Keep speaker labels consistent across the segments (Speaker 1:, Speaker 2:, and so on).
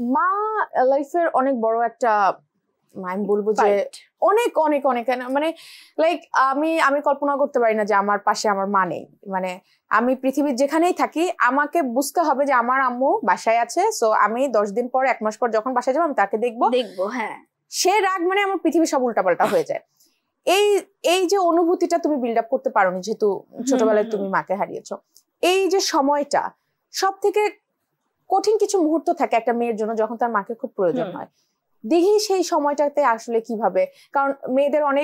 Speaker 1: মা লাইফের অনেক বড় একটা, আমি বলবো যে অনেক অনেক অনেক, মানে লাইক আমি কল্পনা করতে পারি না যে আমার পাশে আমার মা নেই। মানে আমি পৃথিবীর যেখানেই থাকি আমাকে বুঝতে হবে যে আমার আম্মু বাসায় আছে, সো আমি 10 দিন পর 1 মাস পর যখন বাসায় যাবো আমি তাকে দেখবো।
Speaker 2: হ্যাঁ,
Speaker 1: সে রাগ মানে আমার পৃথিবী সব উল্টাপাল্টা হয়ে যায়। এই যে অনুভূতিটা তুমি বিল্ড আপ করতে পারোনি, যেহেতু ছোটবেলায় তুমি মাকে হারিয়েছো, এই যে সময়টা সব থেকে কঠিন কিছু মুহূর্ত থাকে একটা মেয়ের জন্য যখন তার মাকে খুব প্রয়োজন হয়। দিঘি সেই সময়টাতে আসলে কিভাবে, কারণ মেয়েদের অনেক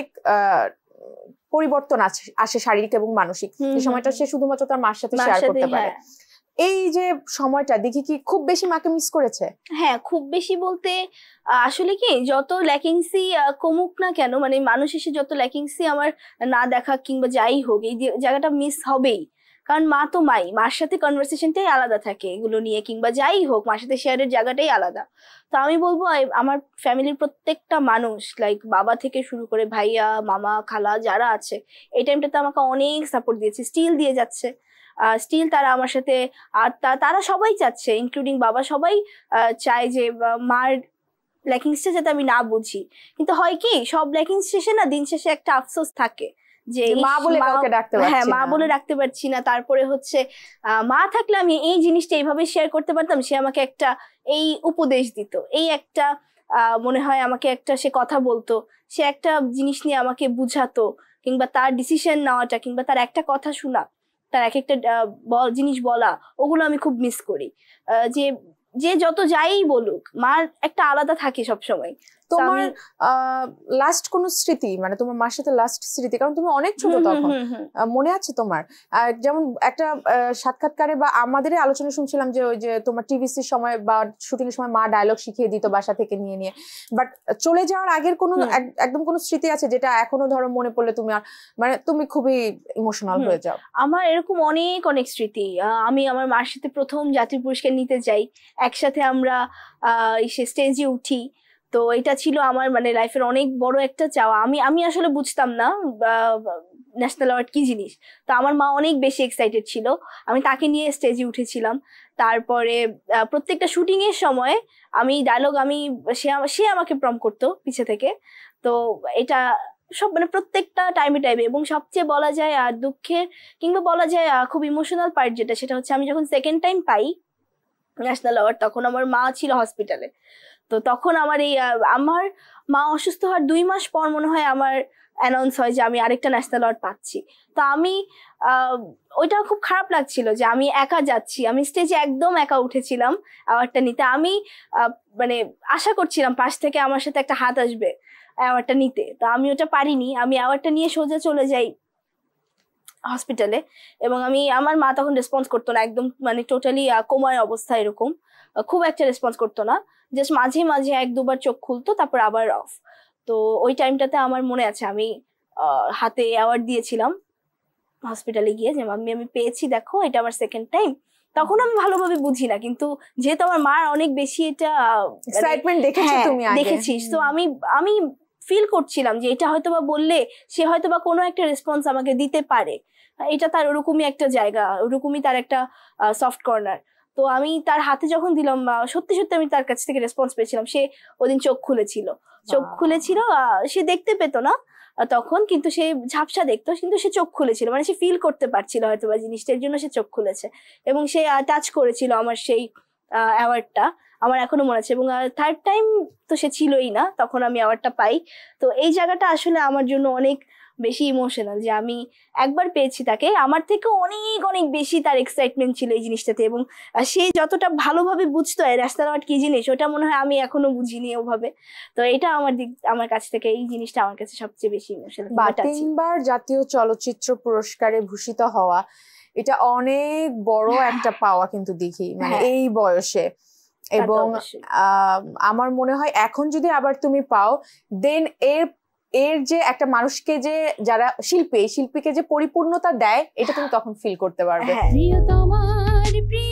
Speaker 1: পরিবর্তন আসে শারীরিক এবং মানসিক, এই সময়টা সে শুধুমাত্র তার মার সাথে শেয়ার করতে পারে। এই যে সময়টা দিঘি কি খুব বেশি মাকে মিস করেছে?
Speaker 2: হ্যাঁ, খুব বেশি বলতে আসলে কি, যত ল্যাকিংসি কমুক না কেন, মানে মানুষ এসে যত ল্যাকিংসি আমার না দেখা কিংবা যাই হোক, এই জায়গাটা মিস হবেই। কারণ মা তো মার সাথে কনভারসেশনটাই আলাদা থাকে এগুলো নিয়ে, কিংবা যাই হোক মার সাথে শেয়ারের জায়গাটাই আলাদা। তো আমি বলবো আমার ফ্যামিলির প্রত্যেকটা মানুষ, লাইক বাবা থেকে শুরু করে ভাইয়া, মামা, খালা যারা আছে, এই টাইমটাতে আমাকে অনেক সাপোর্ট দিয়েছে, স্টিল দিয়ে যাচ্ছে। স্টিল তারা আমার সাথে, আর তারা সবাই চাচ্ছে, ইনক্লুডিং বাবা, সবাই চায় যে মার ল্যাকিংসটা যাতে আমি না বুঝি। কিন্তু হয় কি, সব ল্যাকিংস শেষে না দিন শেষে একটা আফসোস থাকে যে
Speaker 1: মা বলে কাউকে ডাকতে পারছি না।
Speaker 2: হ্যাঁ, মা বলে ডাকতে পারছি না। তারপরে হচ্ছে মা থাকলে আমি এই জিনিসটা এইভাবে শেয়ার করতে পারতাম, সে আমাকে একটা এই উপদেশ দিত, এই একটা মনে হয় আমাকে একটা সে কথা বলতো, সে একটা জিনিস নিয়ে আমাকে বুঝাতো, কিংবা তার ডিসিশন নেওয়াটা, কিংবা তার একটা কথা শোনা, তার এক একটা জিনিস বলা, ওগুলো আমি খুব মিস করি। যে যত যাই বলুক, মার একটা আলাদা থাকে সবসময়।
Speaker 1: তোমার লাস্ট কোন স্মৃতি, মানে তোমার মার সাথে লাস্ট স্মৃতি, কারণ তুমি অনেক ছোট তখন, মনে আছে তোমার? যেমন একটা সাক্ষাৎকারে বা আমাদের আলোচনা শুনছিলাম যে ওই যে তোমার টিভিসির সময় বা শুটিং এর সময় মা ডায়লগ শিখিয়ে দিত বাসা থেকে নিয়ে, বাট চলে যাওয়ার আগের কোনো একদম কোনো স্মৃতি আছে যেটা এখনো ধরো মনে পড়লে তুমি মানে তুমি খুবই ইমোশনাল হয়ে যাও?
Speaker 2: আমার এরকম অনেক অনেক স্মৃতি। আমি আমার মার সাথে প্রথম জাতীয় পুরস্কার নিতে যাই, একসাথে আমরা স্টেজে উঠি। তো এটা ছিল আমার মানে লাইফের অনেক বড় একটা চাওয়া। আমি আসলে বুঝতাম না ন্যাশনাল অ্যাওয়ার্ড কি জিনিস। তো আমার মা অনেক বেশি এক্সাইটেড ছিল, আমি তাকে নিয়ে স্টেজে উঠেছিলাম। তারপরে প্রত্যেকটা শুটিং এর সময় আমি ডায়লগ সে আমাকে প্রম করতো পিছে থেকে। তো এটা সব মানে প্রত্যেকটা টাইমে এবং সবচেয়ে বলা যায় আর দুঃখের কিংবা বলা যায় খুব ইমোশনাল পার্ট যেটা, সেটা হচ্ছে আমি যখন সেকেন্ড টাইম পাই ন্যাশনাল অ্যাওয়ার্ড, তখন আমার মা ছিল হসপিটালে। তো তখন আমার আমার মা অসুস্থ হওয়ার 2 মাস পর মনে হয় আমার অ্যানাউন্স হয় যে আমি আরেকটা ন্যাশনাল অ্যাওয়ার্ড পাচ্ছি। তো আমি ওইটা খুব খারাপ লাগছিল যে আমি একা যাচ্ছি, আমি স্টেজে একদম একা উঠেছিলাম অ্যাওয়ার্ডটা নিতে। আমি মানে আশা করছিলাম পাশ থেকে আমার সাথে একটা হাত আসবে অ্যাওয়ার্ডটা নিতে, তো আমি ওটা পারিনি। আমি অ্যাওয়ার্ডটা নিয়ে সোজা চলে যাই হসপিটালে, এবং আমার মা তখন রেসপন্স করতো না, একদম মানে টোটালি কোমায় অবস্থা, এরকম খুব একটা রেসপন্স করতো না, জাস্ট মাঝে মাঝে 1-2 বার চোখ খুলতো, তারপর আবার অফ। তো ওই টাইমটাতে আমার মনে আছে আমি হাতে অ্যাওয়ার্ড দিয়েছিলাম হসপিটালে গিয়ে, যে আমি পেয়েছি, দেখো এটা আমার সেকেন্ড টাইম। তখন আমি ভালোভাবে বুঝি না, কিন্তু যেহেতু আমার মা অনেক বেশি এটা
Speaker 1: এক্সাইটমেন্ট দেখেছো তুমি আগে,
Speaker 2: দেখেছিস, তো আমি ফিল করছিলাম যে এটা হয়তোবা বললে সে হয়তোবা কোনো একটা রেসপন্স আমাকে দিতে পারে, এটা তার ওরকমই একটা জায়গা, ওরকমই তার একটা সফট কর্নার। তো আমি তার হাতে যখন দিলাম, সত্যি সত্যি আমি তার কাছ থেকে রেসপন্স পেয়েছিলাম। সে ওদিন চোখ খুলেছিল, সে দেখতে পেত না তখন, কিন্তু সে ঝাপসা দেখতো, কিন্তু সে চোখ খুলেছিল, মানে সে ফিল করতে পারছিল হয়তো বা জিনিসটার জন্য সে চোখ খুলেছে, এবং সে টাচ করেছিল আমার সেই অ্যাওয়ার্ডটা, আমার এখনো মনে আছে। এবং থার্ড টাইম তো সে ছিলই না, তখন আমি অ্যাওয়ার্ডটা পাই। তো এই জায়গাটা আসলে আমার জন্য অনেক বেশি ইমোশনাল, যে আমি একবার পেয়েছি তাকে, আমার থেকে অনেক অনেক বেশি তার এক্সাইটমেন্ট ছিল এই জিনিসটাতে, এবং সে যতটা ভালোভাবে বুঝতো ন্যাশনাল অ্যাওয়ার্ড কি জিনিস, ওটা মনে হয় আমি এখনো বুঝিনি ওভাবে। তো এটা আমার কাছ থেকে এই জিনিসটা আমার কাছে সবচেয়ে বেশি ইমোশনাল।
Speaker 1: 3বার জাতীয় চলচ্চিত্র পুরস্কারে ভূষিত হওয়া, এটা অনেক বড় একটা পাওয়া কিন্তু দিঘি, মানে এই বয়সে। এবং আমার মনে হয় এখন যদি আবার তুমি পাও, দেন এর যে একটা মানুষকে যে যারা শিল্পীকে যে পরিপূর্ণতা দেয়, এটা তুমি তখন ফিল করতে পারবে।